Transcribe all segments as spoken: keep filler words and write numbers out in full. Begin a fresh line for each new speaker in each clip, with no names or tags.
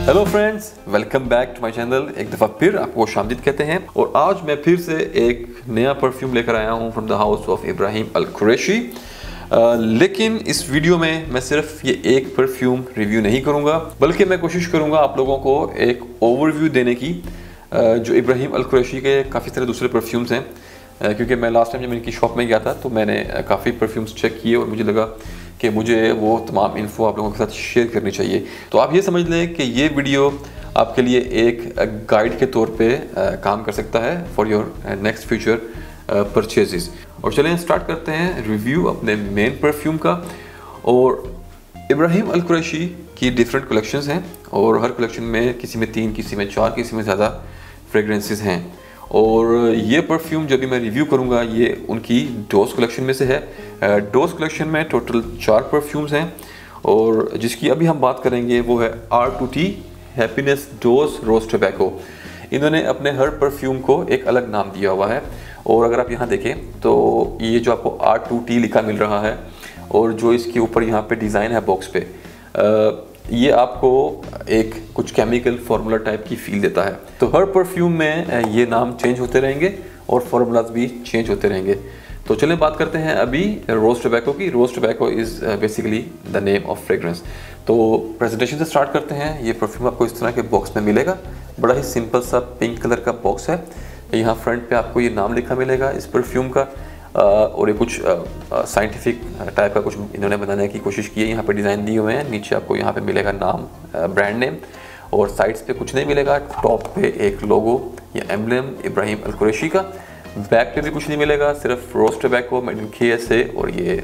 Hello friends, welcome back to my channel. एक दफ़ा फिर आपको शामदीद कहते हैं और आज मैं फिर से एक नया परफ्यूम लेकर आया हूं from the house of Ibrahim Al Qurashi. लेकिन इस वीडियो में मैं सिर्फ ये एक परफ्यूम रिव्यू नहीं करूंगा, बल्कि मैं कोशिश करूंगा आप लोगों को एक ओवरव्यू देने की uh, जो इब्राहिम अल कुरैशी के काफ़ी सारे दूसरे परफ्यूम्स हैं। uh, क्योंकि मैं लास्ट टाइम जब इनकी शॉप में गया था तो मैंने काफ़ी परफ्यूम्स चेक किए और मुझे लगा कि मुझे वो तमाम इन्फो आप लोगों के साथ शेयर करनी चाहिए। तो आप ये समझ लें कि ये वीडियो आपके लिए एक गाइड के तौर पे काम कर सकता है for your next future purchases. और चलें स्टार्ट करते हैं रिव्यू अपने मेन परफ्यूम का। और इब्राहिम अल कुरैशी की डिफरेंट कलेक्शंस हैं और हर कलेक्शन में किसी में तीन, किसी में चार, किसी में ज़्यादा फ्रेगरेंसेस हैं। और ये परफ्यूम जो भी मैं रिव्यू करूंगा ये उनकी डोज कलेक्शन में से है। डोज कलेक्शन में टोटल चार परफ्यूम्स हैं और जिसकी अभी हम बात करेंगे वो है R two T happiness dose rose tobacco. इन्होंने अपने हर परफ्यूम को एक अलग नाम दिया हुआ है और अगर आप यहाँ देखें तो ये जो आपको आर टू टी लिखा मिल रहा है और जो इसके ऊपर यहाँ पे डिज़ाइन है बॉक्स पे, आ, ये आपको एक कुछ केमिकल फार्मूला टाइप की फील देता है। तो हर परफ्यूम में ये नाम चेंज होते रहेंगे और फार्मूलाज भी चेंज होते रहेंगे। तो चलें बात करते हैं अभी रोज टोबैको की। Rose tobacco is basically the name of fragrance. तो प्रेजेंटेशन से स्टार्ट करते हैं। ये परफ्यूम आपको इस तरह के बॉक्स में मिलेगा। बड़ा ही सिंपल सा पिंक कलर का बॉक्स है। यहाँ फ्रंट पे आपको ये नाम लिखा मिलेगा इस परफ्यूम का और ये कुछ साइंटिफिक टाइप का कुछ इन्होंने बनाने की कोशिश की है। यहाँ पे डिज़ाइन दिए हुए हैं। नीचे आपको यहाँ पे मिलेगा नाम, ब्रांड नेम, और साइड्स पे कुछ नहीं मिलेगा। टॉप पे एक लोगो या एम्ब्लेम इब्राहिम अल कुरैशी का। बैक पे भी कुछ नहीं मिलेगा, सिर्फ रोज टोबैको मेड इन के एस ए और ये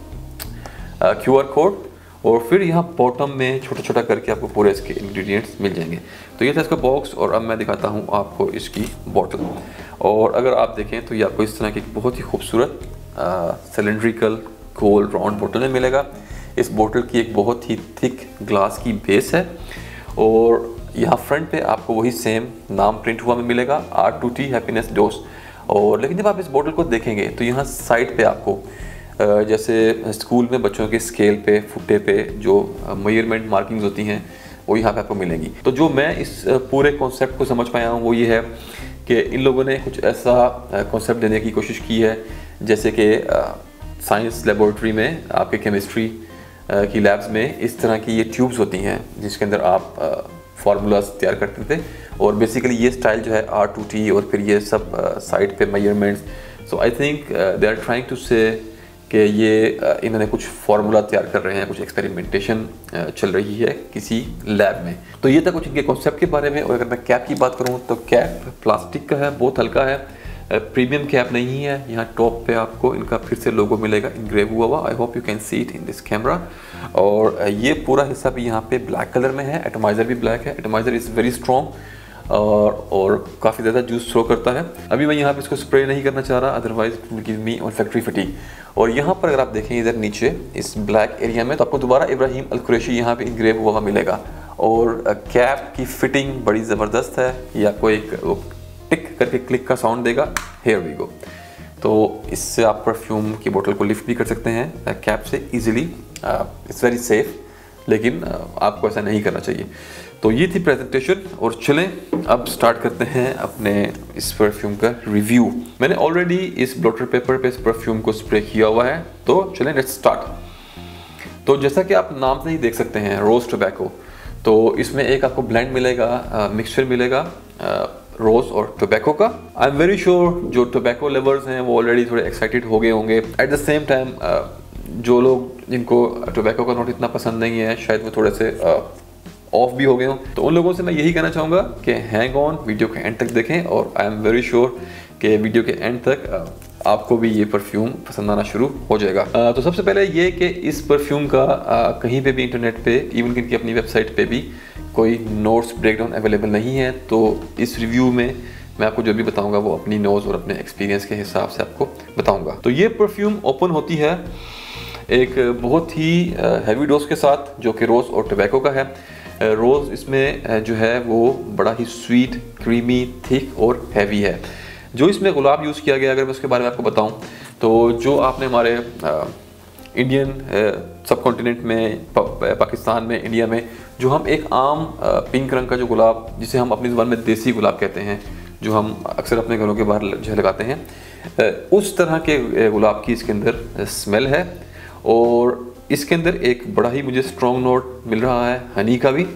क्यू आर कोड। और फिर यहाँ बॉटम में छोटा छोटा करके आपको पूरे इसके इंग्रेडिएंट्स मिल जाएंगे। तो ये था इसका बॉक्स और अब मैं दिखाता हूँ आपको इसकी बॉटल। और अगर आप देखें तो ये आपको इस तरह की बहुत ही खूबसूरत सिलेंड्रिकल गोल राउंड बोतल में मिलेगा। इस बोतल की एक बहुत ही थिक ग्लास की बेस है और यहाँ फ्रंट पे आपको वही सेम नाम प्रिंट हुआ में मिलेगा, R two T happiness dose. और लेकिन जब आप इस बोतल को देखेंगे तो यहाँ साइड पे आपको जैसे स्कूल में बच्चों के स्केल पे, फुट्टे पे जो मेजरमेंट मार्किंग्स होती हैं वो यहाँ पे आपको मिलेंगी। तो जो मैं इस पूरे कॉन्सेप्ट को समझ पाया हूँ वो ये है कि इन लोगों ने कुछ ऐसा कॉन्सेप्ट देने की कोशिश की है जैसे कि साइंस लेबोरेटरी में आपके केमिस्ट्री की लैब्स में इस तरह की ये ट्यूब्स होती हैं जिसके अंदर आप फार्मूलाज तैयार करते थे। और बेसिकली ये स्टाइल जो है आर टू टी और फिर ये सब साइड पे measurements. So I think they are trying to say कि ये uh, इन्होंने कुछ फार्मूला तैयार कर रहे हैं, कुछ एक्सपेरिमेंटेशन uh, चल रही है किसी लैब में। तो ये था कुछ इनके कॉन्सेप्ट के बारे में। और अगर मैं कैप की बात करूँ तो कैप प्लास्टिक का है, बहुत हल्का है, प्रीमियम uh, कैप नहीं है। यहाँ टॉप पे आपको इनका फिर से लोगो मिलेगा इनग्रेव हुआ हुआ। I hope you can see it in this camera. और uh, ये पूरा हिस्सा भी यहाँ पे ब्लैक कलर में है। एटमाइज़र भी ब्लैक है। एटमाइज़र इज़ वेरी स्ट्रॉन्ग और और काफ़ी ज़्यादा जूस थ्रो करता है। अभी मैं यहाँ पे इसको स्प्रे नहीं करना चाह रहा, otherwise it will give me on factory fatigue. और यहाँ पर अगर आप देखें इधर नीचे इस ब्लैक एरिया में तो आपको दोबारा इब्राहिम अल कुरैशी यहाँ पे इनग्रेव हुआ मिलेगा। और कैप की फिटिंग बड़ी ज़बरदस्त है। ये आपको एक टिक करके क्लिक का साउंड देगा, हेयर वी गो। तो इससे आप परफ्यूम की बोतल को लिफ्ट भी कर सकते हैं कैप से ईजिली। इट्स वेरी सेफ, लेकिन आपको ऐसा नहीं करना चाहिए। तो ये थी प्रेजेंटेशन और चलें अब स्टार्ट करते हैं अपने इस परफ्यूम का रिव्यू। मैंने ऑलरेडी इस ब्लोटर पेपर पे इस परफ्यूम को स्प्रे किया हुआ है, तो चलें लेट्स स्टार्ट। तो जैसा कि आप नाम से ही देख सकते हैं रोज टोबैको, तो इसमें एक आपको ब्लेंड मिलेगा, मिक्सचर मिलेगा रोज और टोबैको का। आई एम वेरी श्योर जो टोबैको लवर्स हैं वो ऑलरेडी थोड़े एक्साइटेड हो गए होंगे। एट द सेम टाइम जो लोग जिनको टोबैको का नोट इतना पसंद नहीं है, शायद वो थोड़े से ऑफ भी हो गए हों, तो उन लोगों से मैं यही कहना चाहूँगा कि हैंग ऑन, वीडियो के एंड तक देखें। और आई एम वेरी श्योर कि वीडियो के एंड तक आपको भी ये परफ्यूम पसंद आना शुरू हो जाएगा। तो सबसे पहले ये कि इस परफ्यूम का कहीं पे भी इंटरनेट पे, इवन कि इनकी अपनी वेबसाइट पे भी कोई नोट्स ब्रेकडाउन अवेलेबल नहीं है। तो इस रिव्यू में मैं आपको जो भी बताऊँगा वो अपनी नोज और अपने एक्सपीरियंस के हिसाब से आपको बताऊँगा। तो ये परफ्यूम ओपन होती है एक बहुत ही हैवी डोज के साथ जो कि रोज़ और टोबैको का है। रोज़ इसमें जो है वो बड़ा ही स्वीट, क्रीमी, थिक और हैवी है। जो इसमें गुलाब यूज़ किया गया, अगर मैं उसके बारे में आपको बताऊं तो जो आपने हमारे इंडियन सब कॉन्टिनेंट में, पाकिस्तान में, इंडिया में जो हम एक आम पिंक रंग का जो गुलाब, जिसे हम अपनी ज़ुबान में देसी गुलाब कहते हैं, जो हम अक्सर अपने घरों के बाहर जो लगाते हैं, उस तरह के गुलाब की इसके अंदर स्मेल है। और इसके अंदर एक बड़ा ही मुझे स्ट्रॉन्ग नोट मिल रहा है हनी का भी।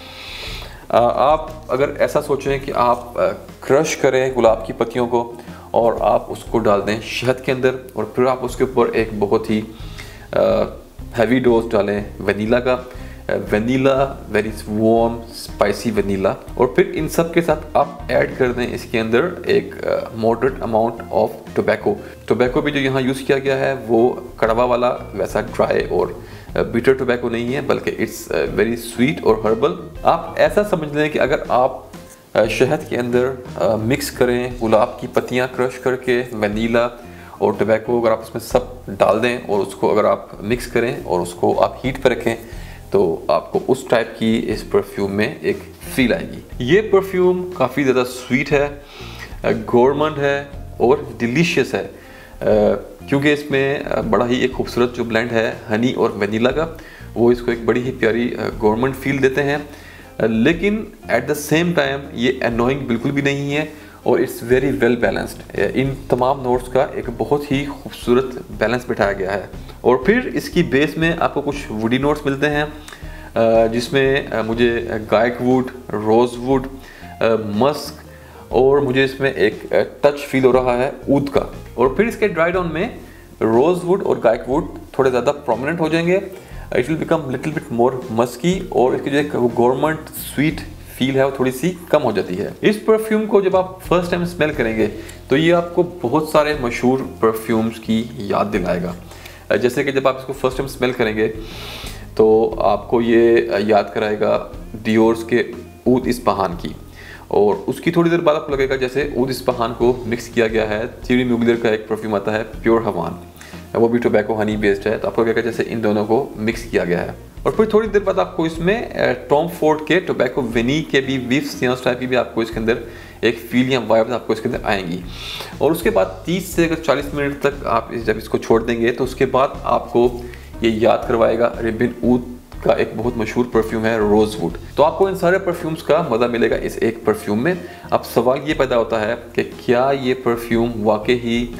आप अगर ऐसा सोचें कि आप क्रश करें गुलाब की पत्तियों को और आप उसको डाल दें शहद के अंदर, और फिर आप उसके ऊपर एक बहुत ही हैवी डोज डालें वनीला का, vanilla very warm spicy vanilla, और फिर इन सब के साथ आप ऐड कर दें इसके अंदर एक moderate amount of tobacco. Tobacco भी जो यहाँ यूज़ किया गया है वो कड़वा वाला वैसा ड्राई और बिटर टोबैको नहीं है, बल्कि इट्स वेरी स्वीट और हर्बल। आप ऐसा समझ लें कि अगर आप शहद के अंदर मिक्स करें गुलाब की पत्तियाँ क्रश करके, वनीला और टोबैको अगर आप उसमें सब डाल दें और उसको अगर आप मिक्स करें और उसको आप हीट पर रखें, तो आपको उस टाइप की इस परफ्यूम में एक फील आएगी। ये परफ्यूम काफ़ी ज़्यादा स्वीट है, गोरमंड है और डिलीशियस है, क्योंकि इसमें बड़ा ही एक खूबसूरत जो ब्लेंड है हनी और वनीला का, वो इसको एक बड़ी ही प्यारी गोरमंड फील देते हैं। लेकिन एट द सेम टाइम ये अनोइंग बिल्कुल भी नहीं है और इट्स वेरी वेल बैलेंस्ड। इन तमाम नोट्स का एक बहुत ही खूबसूरत बैलेंस बिठाया गया है। और फिर इसकी बेस में आपको कुछ वुडी नोट्स मिलते हैं, जिसमें मुझे गायकवुड, रोजवुड, मस्क और मुझे इसमें एक टच फील हो रहा है ऊद का। और फिर इसके ड्राई डाउन में रोजवुड और गायकवुड थोड़े ज़्यादा प्रोमिनेंट हो जाएंगे। It will become little bit more musky और इसकी जो एक गवर्नमेंट स्वीट फील है वो थोड़ी सी कम हो जाती है। इस परफ्यूम को जब आप फर्स्ट टाइम स्मेल करेंगे तो ये आपको बहुत सारे मशहूर परफ्यूम्स की याद दिलाएगा। जैसे कि जब आप इसको फर्स्ट टाइम स्मेल करेंगे तो आपको ये याद कराएगा डियोर्स के ऊद इस्पाहान की, और उसकी थोड़ी देर बाद आपको लगेगा जैसे ऊद इस्पाहान को मिक्स किया गया है। थ्योरी म्यूगलर का एक परफ्यूम आता है प्योर हवान, वो भी टोबैको हनी बेस्ड है, तो आपको लगेगा जैसे इन दोनों को मिक्स किया गया है। और फिर थोड़ी देर बाद आपको इसमें टॉम फोर्ड के टोबैको विनी के भी विफ्स या उस टाइप की भी आपको इसके अंदर एक फील या वाइब्स आपको इसके अंदर आएंगी। और उसके बाद तीस से अगर चालीस मिनट तक आप जब इसको छोड़ देंगे तो उसके बाद आपको ये याद करवाएगा रिबिन ऊद का एक बहुत मशहूर परफ्यूम है रोजवुड। तो आपको इन सारे परफ्यूम्स का मज़ा मिलेगा इस एक परफ्यूम में। अब सवाल ये पैदा होता है कि क्या ये परफ्यूम वाकई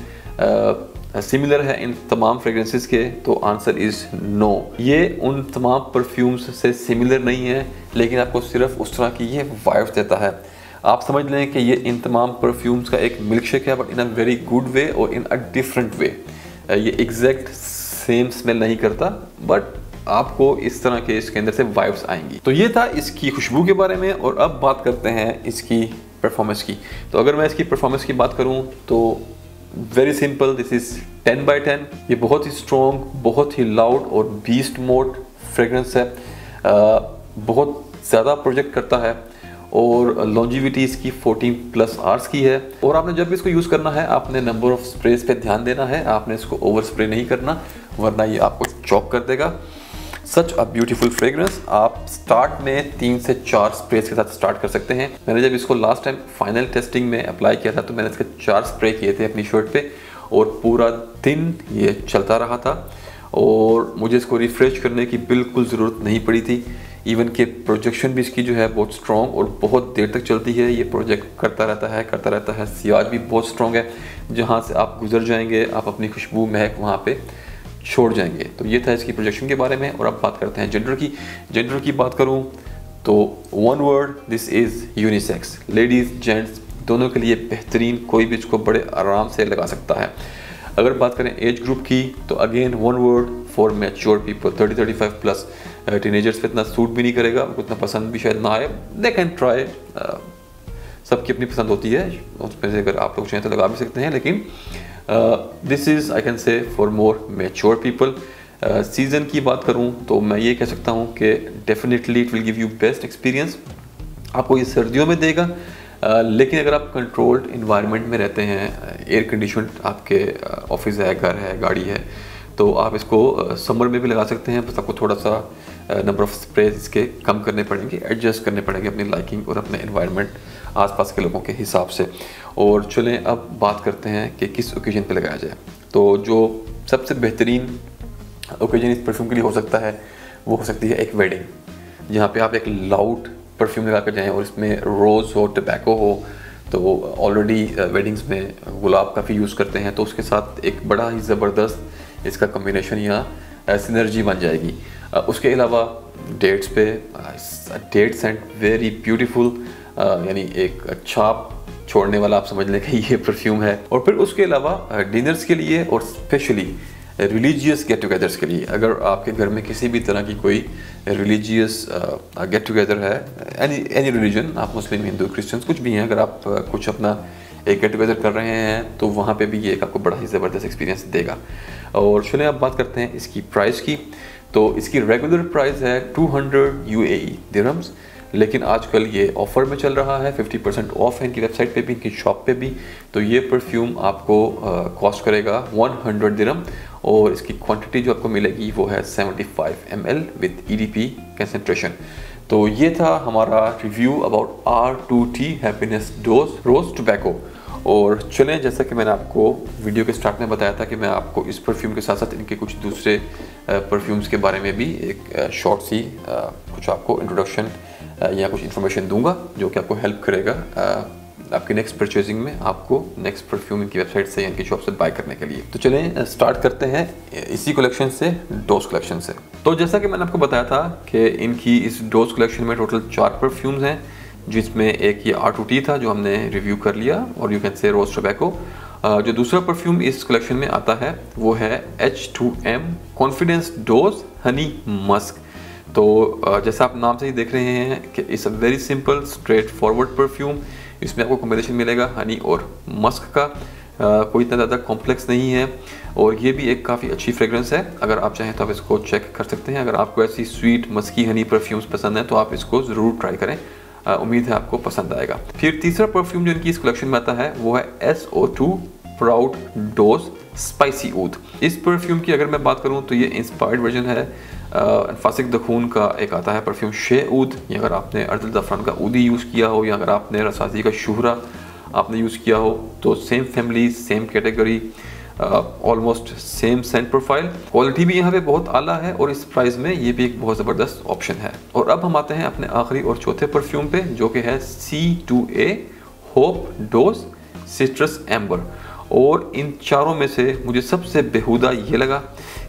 ही सिमिलर है इन तमाम फ्रेग्रेंसेस के? तो आंसर इज़ नो। ये उन तमाम परफ्यूम्स से सिमिलर नहीं है, लेकिन आपको सिर्फ उस तरह की ये वाइब्स देता है। आप समझ लें कि ये इन तमाम परफ्यूम्स का एक मिल्कशेक है, but in a very good way और इन अ डिफरेंट वे। ये एग्जैक्ट सेम स्मेल नहीं करता, बट आपको इस तरह के इसके अंदर से वाइब्स आएंगी। तो ये था इसकी खुशबू के बारे में। और अब बात करते हैं इसकी परफॉर्मेंस की। तो अगर मैं इसकी परफॉर्मेंस की बात करूं तो very simple, this is ten by ten. ये बहुत ही स्ट्रॉन्ग, बहुत ही लाउड और बीस्ट मोड फ्रेगरेंस है। आ, बहुत ज़्यादा प्रोजेक्ट करता है और लॉन्जिविटी इसकी फोर्टीन प्लस आवर्स की है। और आपने जब भी इसको यूज़ करना है आपने नंबर ऑफ स्प्रेज पे ध्यान देना है, आपने इसको ओवर स्प्रे नहीं करना, वरना ये आपको चॉक कर देगा। Such a beautiful fragrance. आप स्टार्ट में तीन से चार स्प्रेज के साथ स्टार्ट कर सकते हैं। मैंने जब इसको लास्ट टाइम फाइनल टेस्टिंग में अप्लाई किया था तो मैंने इसके चार स्प्रे किए थे अपनी शर्ट पे, और पूरा दिन ये चलता रहा था और मुझे इसको रिफ्रेश करने की बिल्कुल ज़रूरत नहीं पड़ी थी। इवन के प्रोजेक्शन भी इसकी जो है बहुत स्ट्रॉन्ग और बहुत देर तक चलती है। ये प्रोजेक्ट करता रहता है करता रहता है सियाज भी बहुत स्ट्रॉन्ग है, जहाँ से आप गुजर जाएंगे आप अपनी खुशबू महक वहाँ पे छोड़ जाएंगे। तो ये था इसकी प्रोजेक्शन के बारे में। और अब बात करते हैं जेंडर की। जेंडर की बात करूँ तो one word, this is unisex. Ladies gents दोनों के लिए बेहतरीन, कोई भी इसको बड़े आराम से लगा सकता है। अगर बात करें एज ग्रुप की तो again one word for mature people, thirty thirty five plus. Teenagers पे इतना सूट भी नहीं करेगा, उनको इतना पसंद भी शायद ना आए, दे कैन ट्राई। सबकी अपनी पसंद होती है, उसमें से अगर आप लोग चाहें तो लगा भी सकते हैं, लेकिन this is I can say for more mature people. Season की बात करूं तो मैं ये कह सकता हूं कि definitely it will give you best experience. आपको ये सर्दियों में देगा, uh, लेकिन अगर आप कंट्रोल्ड इन्वायरमेंट में रहते हैं, एयर कंडीशन आपके ऑफिस है, घर है, गाड़ी है, तो आप इसको समर uh, में भी लगा सकते हैं। बस आपको थोड़ा सा नंबर ऑफ स्प्रेज इसके कम करने पड़ेंगे, एडजस्ट करने पड़ेंगे अपनी लाइकिंग और अपने इन्वायरमेंट आसपास के लोगों के हिसाब से। और चलें अब बात करते हैं कि किस ओकेजन पे लगाया जाए। तो जो सबसे बेहतरीन ओकेजन इस परफ्यूम के लिए हो सकता है वो हो सकती है एक वेडिंग। जहाँ पे आप एक लाउड परफ्यूम लगा कर जाएँ और इसमें रोज़ हो, टबैको हो, तो ऑलरेडी वेडिंग्स में गुलाब काफ़ी यूज़ करते हैं, तो उसके साथ एक बड़ा ही ज़बरदस्त इसका कम्बिनेशन या सिनर्जी बन जाएगी। उसके अलावा डेट्स पे डेट सेंट वेरी ब्यूटीफुल, यानी एक छाप छोड़ने वाला आप समझ लें कि ये परफ्यूम है। और फिर उसके अलावा डिनर्स के लिए और स्पेशली रिलीजियस गेट टुगेदर्स के लिए, अगर आपके घर में किसी भी तरह की कोई रिलीजियस गेट टुगेदर है, एनी एनी रिलीजन, आप मुस्लिम, हिंदू, क्रिश्चियंस कुछ भी हैं, अगर आप uh, कुछ अपना एक गेट टुगेदर कर रहे हैं तो वहाँ पे भी ये एक आपको बड़ा ही ज़बरदस्त एक्सपीरियंस देगा। और चलिए अब बात करते हैं इसकी प्राइस की। तो इसकी रेगुलर प्राइस है टू हंड्रेड यूएई दिरहम्स, लेकिन आजकल ये ऑफ़र में चल रहा है, फिफ्टी परसेंट ऑफ है इनकी वेबसाइट पे भी, इनकी शॉप पे भी। तो ये परफ्यूम आपको कॉस्ट करेगा वन हंड्रेड दिरहम और इसकी क्वांटिटी जो आपको मिलेगी वो है seventy five M L with E D P concentration. तो ये था हमारा review about R two T happiness dose rose tobacco. और चलें, जैसा कि मैंने आपको वीडियो के स्टार्ट में बताया था कि मैं आपको इस परफ्यूम के साथ साथ इनके कुछ दूसरे परफ्यूम्स के बारे में भी एक शॉर्ट सी कुछ आपको इंट्रोडक्शन या कुछ इन्फॉर्मेशन दूंगा जो कि आपको हेल्प करेगा आपकी नेक्स्ट परचेजिंग में, आपको नेक्स्ट परफ्यूम इनकी वेबसाइट से, इनकी शॉप से बाय करने के लिए। तो चलें स्टार्ट करते हैं इसी कलेक्शन से, डोज कलेक्शन से। तो जैसा कि मैंने आपको बताया था कि इनकी इस डोज कलेक्शन में टोटल चार परफ्यूम्स हैं, जिसमें एक ये आर टू टी था जो हमने रिव्यू कर लिया, और you can say rose tobacco. जो दूसरा परफ्यूम इस कलेक्शन में आता है वो है H two M confidence dose honey musk. तो जैसा आप नाम से ही देख रहे हैं कि it's a very simple straight forward perfume. इसमें आपको कॉम्बिनेशन मिलेगा हनी और मस्क का, आ, कोई इतना ज़्यादा कॉम्प्लेक्स नहीं है, और ये भी एक काफ़ी अच्छी फ्रेग्रेंस है। अगर आप चाहें तो आप इसको चेक कर सकते हैं। अगर आपको ऐसी स्वीट मस्की हनी परफ्यूम्स पसंद है तो आप इसको ज़रूर ट्राई करें, आ, उम्मीद है आपको पसंद आएगा। फिर तीसरा परफ्यूम जो इनकी इस कलेक्शन में आता है वो है S O two proud dose spicy oud. इस परफ्यूम की अगर मैं बात करूँ तो ये इंस्पायर्ड वर्जन है फासिक दखून का एक आता है परफ्यूम शे ऊद। या अगर आपने अर्दल ज़फ़रान का ऊदी यूज़ किया हो, या अगर आपने रसाजी का शुहरा आपने यूज़ किया हो, तो same family, same category, almost same scent profile, quality भी यहाँ पे बहुत आला है, और इस प्राइस में ये भी एक बहुत ज़बरदस्त ऑप्शन है। और अब हम आते हैं अपने आखिरी और चौथे परफ्यूम पे, जो कि है C two A hope dose citrus amber. और इन चारों में से मुझे सबसे बेहुदा ये लगा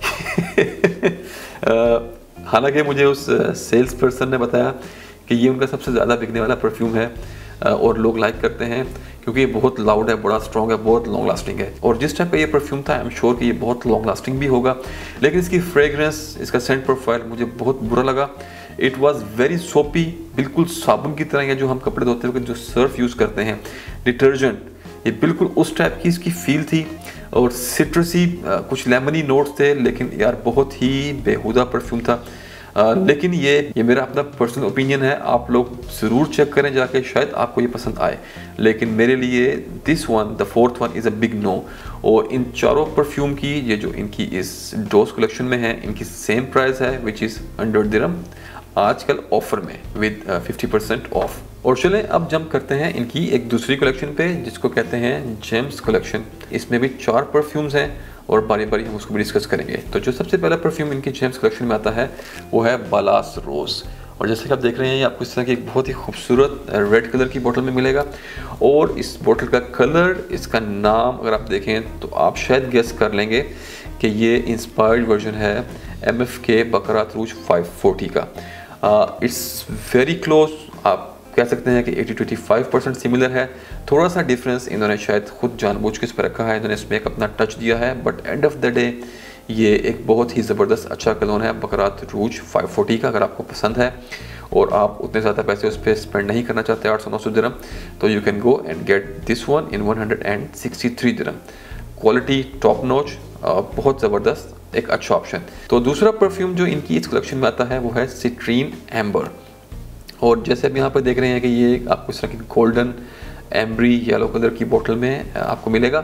हालांकि मुझे उस सेल्स पर्सन ने बताया कि ये उनका सबसे ज़्यादा बिकने वाला परफ्यूम है, और लोग लाइक करते हैं क्योंकि ये बहुत लाउड है, बड़ा स्ट्रॉन्ग है, बहुत लॉन्ग लास्टिंग है। और जिस टाइप का ये परफ्यूम था, आई एम श्योर कि ये बहुत लॉन्ग लास्टिंग भी होगा, लेकिन इसकी फ्रेग्रेंस, इसका सेंट प्रोफाइल मुझे बहुत बुरा लगा। इट वॉज वेरी सोपी, बिल्कुल साबुन की तरह, या जो हम कपड़े धोते हुए जो सर्फ यूज़ करते हैं, डिटर्जेंट, ये बिल्कुल उस टाइप की इसकी फील थी। और सिट्रसी कुछ लेमनी नोट्स थे, लेकिन यार बहुत ही बेहुदा परफ्यूम था। आ, लेकिन ये ये मेरा अपना पर्सनल ओपिनियन है, आप लोग ज़रूर चेक करें जाके, शायद आपको ये पसंद आए। लेकिन मेरे लिए this one, the fourth one, is a big no. और इन चारों परफ्यूम की, ये जो इनकी इस डोज कलेक्शन में है, इनकी सेम प्राइस है, विच इज़ हंड्रेड दिरहम, आजकल ऑफर में विद फिफ्टी परसेंट ऑफ। और चलें अब जंप करते हैं इनकी एक दूसरी कलेक्शन पे, जिसको कहते हैं जेम्स कलेक्शन। इसमें भी चार परफ्यूम्स हैं और बारी बारी हम उसको भी डिस्कस करेंगे। तो जो सबसे पहला परफ्यूम इनकी जेम्स कलेक्शन में आता है वो है बालास रोज़। और जैसे कि आप देख रहे हैं, ये आपको इस तरह की एक बहुत ही खूबसूरत रेड कलर की बोतल में मिलेगा। और इस बोतल का कलर, इसका नाम अगर आप देखें तो आप शायद गेस कर लेंगे कि ये इंस्पायर्ड वर्जन है एम एफ के बकरात रूज फाइव फोर्टी का। इट्स वेरी क्लोज, आप कह सकते हैं कि eighty two eighty five percent similar है। थोड़ा सा डिफरेंस इन्होंने शायद खुद जानबूझ के इस पर रखा है, इन्होंने इसमें एक अपना टच दिया है, but end of the day ये एक बहुत ही ज़बरदस्त अच्छा कलोन है बकरात रूज फाइव फोर्टी का। अगर आपको पसंद है और आप उतने ज़्यादा पैसे उस पर स्पेंड नहीं करना चाहते, आठ सौ नौ सौ दिरहम, तो you can go and get this one in one hundred and sixty three dirham. Quality top notch, बहुत ज़बरदस्त, एक अच्छा ऑप्शन। तो दूसरा परफ्यूम जो इनकी इस कलेक्शन में आता है वो है सिट्रीन एम्बर। और जैसे आप यहाँ पर देख रहे हैं कि ये आपको इस तरह की गोल्डन एम्ब्री येलो कलर की बोतल में आपको मिलेगा।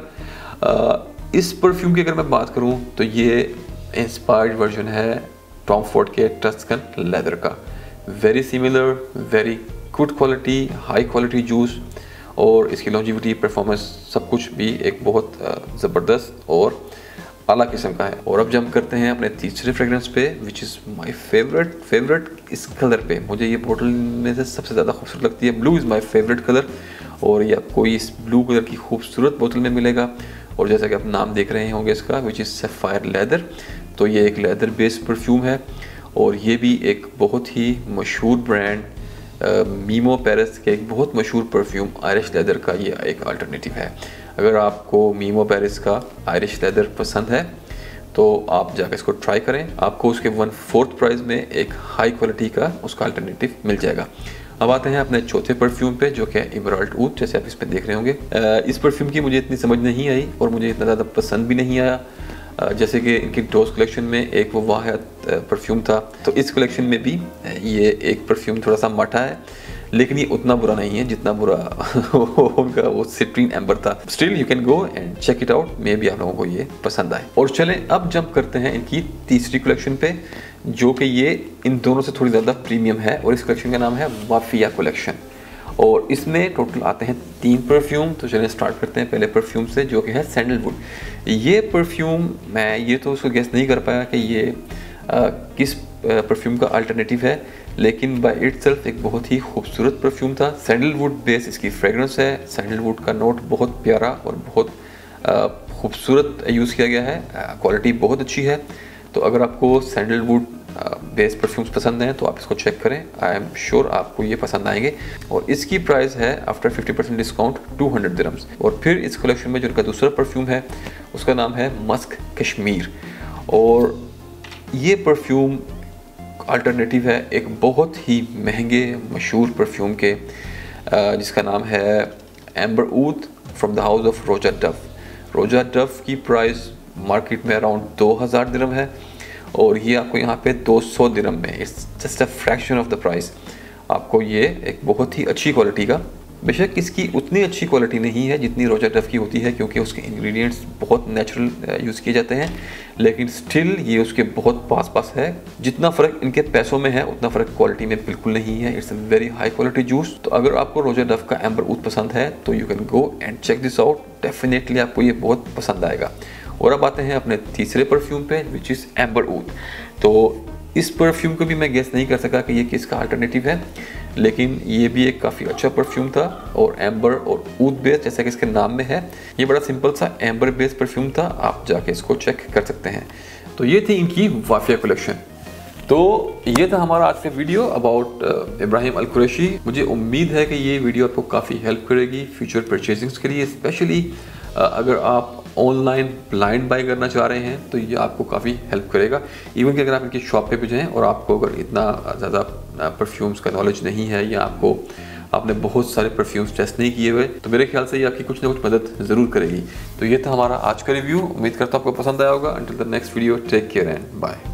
इस परफ्यूम की अगर मैं बात करूँ तो ये इंस्पायर्ड वर्जन है टॉम फोर्ड के टस्कन लेदर का। Very similar, very good quality, high quality juice, और इसकी लॉन्जिविटी, परफॉर्मेंस, सब कुछ भी एक बहुत ज़बरदस्त और आला किस्म का है। और अब जंप करते हैं अपने तीसरे फ्रेगरेंस पे, which is my favourite favourite इस कलर पे। मुझे ये बोतल में से सबसे ज़्यादा खूबसूरत लगती है। Blue is my favourite colour, और ये आपको इस ब्लू कलर की खूबसूरत बोतल में मिलेगा। और जैसा कि आप नाम देख रहे होंगे इसका, विच इज़ सैफायर लेदर। तो ये एक लेदर बेस्ड परफ्यूम है, और ये भी एक बहुत ही मशहूर ब्रांड मीमो पेरिस के एक बहुत मशहूर परफ्यूम आयरिश लेदर का ये एक अल्टरनेटिव है। अगर आपको मीमो पेरिस का आयरिश लेदर पसंद है तो आप जाकर इसको ट्राई करें। आपको उसके वन फोर्थ प्राइस में एक हाई क्वालिटी का उसका अल्टरनेटिव मिल जाएगा। अब आते हैं अपने चौथे परफ्यूम पे, जो कि इमराल्ड ऊद, जैसे आप इस पे देख रहे होंगे। इस परफ्यूम की मुझे इतनी समझ नहीं आई और मुझे इतना ज़्यादा पसंद भी नहीं आया। जैसे कि इनकी डोज कलेक्शन में एक वो वाहिद परफ्यूम था, तो इस कलेक्शन में भी ये एक परफ्यूम थोड़ा सा माठा है, लेकिन ये उतना बुरा नहीं है जितना बुरा उनका वो सिट्रीन एम्बर था। Still you can go and check it out, maybe आप लोगों को ये पसंद आए। और चलें अब जंप करते हैं इनकी तीसरी कलेक्शन पे, जो कि ये इन दोनों से थोड़ी ज़्यादा प्रीमियम है, और इस कलेक्शन का नाम है वाफिया कलेक्शन। और इसमें टोटल आते हैं तीन परफ्यूम। तो चलिए स्टार्ट करते हैं पहले परफ्यूम से, जो कि है सैंडलवुड। ये परफ्यूम मैं ये तो उसको गेस नहीं कर पाया कि ये आ, किस परफ्यूम का अल्टरनेटिव है, लेकिन बाय इटसेल्फ एक बहुत ही खूबसूरत परफ्यूम था। सैंडलवुड बेस इसकी फ्रेगरेंस है। सैंडलवुड का नोट बहुत प्यारा और बहुत खूबसूरत यूज़ किया गया है। क्वालिटी बहुत अच्छी है। तो अगर आपको सैंडलवुड बेस परफ्यूम्स पसंद हैं तो आप इसको चेक करें, आई एम श्योर आपको ये पसंद आएंगे। और इसकी प्राइस है after fifty percent discount two hundred dirhams. और फिर इस कलेक्शन में जो उनका दूसरा परफ्यूम है उसका नाम है मस्क कश्मीर। और ये परफ्यूम अल्टरनेटिव है एक बहुत ही महंगे मशहूर परफ्यूम के, जिसका नाम है amber oud from the house of Roja Dove. Roja Dove की प्राइस मार्केट में अराउंड दो हज़ार दिरहम है, और ये आपको यहाँ पे दो सौ दिरहम में, it's just a fraction of the price, आपको ये एक बहुत ही अच्छी क्वालिटी का। बेशक इसकी उतनी अच्छी क्वालिटी नहीं है जितनी रोजा डव की होती है, क्योंकि उसके इंग्रेडिएंट्स बहुत नेचुरल यूज़ किए जाते हैं, लेकिन स्टिल ये उसके बहुत पास पास है। जितना फ़र्क इनके पैसों में है उतना फ़र्क क्वालिटी में बिल्कुल नहीं है। It's a very high quality juice. तो अगर आपको रोजा डव का एम्बर ऊद पसंद है तो you can go and check this out, definitely आपको ये बहुत पसंद आएगा। और अब आते हैं अपने तीसरे परफ्यूम पे, विच इज़ एम्बर ऊद। तो इस परफ्यूम को भी मैं गेस नहीं कर सका कि ये किसका अल्टरनेटिव है, लेकिन ये भी एक काफ़ी अच्छा परफ्यूम था, और एम्बर और ऊद बेस जैसा कि इसके नाम में है। ये बड़ा सिंपल सा एम्बर बेस परफ्यूम था, आप जाके इसको चेक कर सकते हैं। तो ये थी इनकी वाफिया कलेक्शन। तो ये था हमारा आज का video about Ibrahim Al Qurashi. मुझे उम्मीद है कि ये वीडियो आपको काफ़ी हेल्प करेगी फ्यूचर परचेजिंग्स के लिए, स्पेशली अगर आप ऑनलाइन ब्लाइंड बाय करना चाह रहे हैं तो ये आपको काफ़ी हेल्प करेगा। इवन कि अगर आप इनकी शॉप पे भी जाएँ और आपको अगर इतना ज़्यादा परफ्यूम्स का नॉलेज नहीं है, या आपको आपने बहुत सारे परफ्यूम्स टेस्ट नहीं किए हुए, तो मेरे ख्याल से ये आपकी कुछ ना कुछ मदद ज़रूर करेगी। तो ये था हमारा आज का रिव्यू। उम्मीद करता हूँ आपको पसंद आया होगा। Until the next video, take care and bye.